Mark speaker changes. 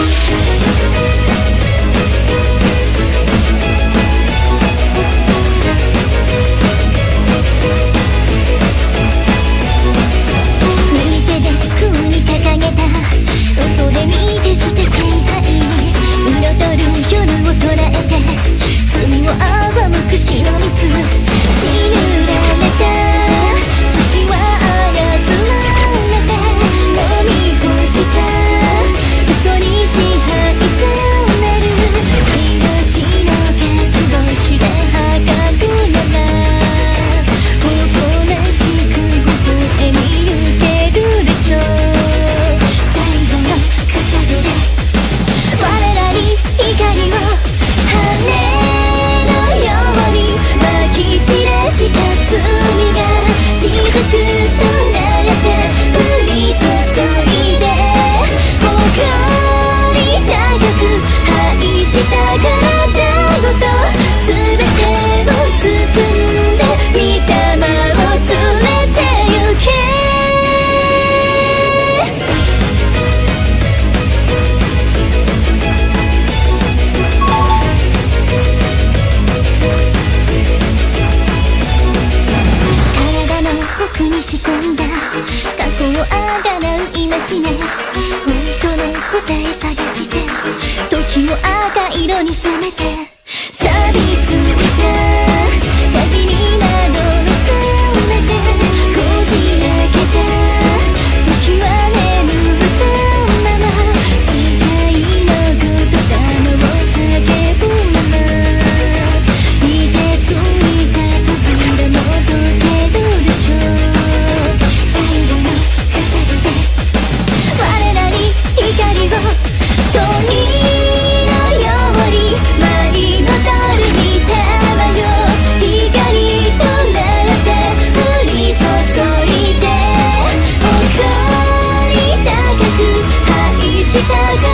Speaker 1: 仕込んだ過去をあがなう今しね、本当の答え探して時を赤色に染めて錆びついた鍵になどを染めてこじ開けた時は眠ったまま使いの言霊を叫ぶまま凍てついた扉も溶けるでしょう。鳥のように舞い踊る見たわよ。光となって降り注いで誇り高く愛した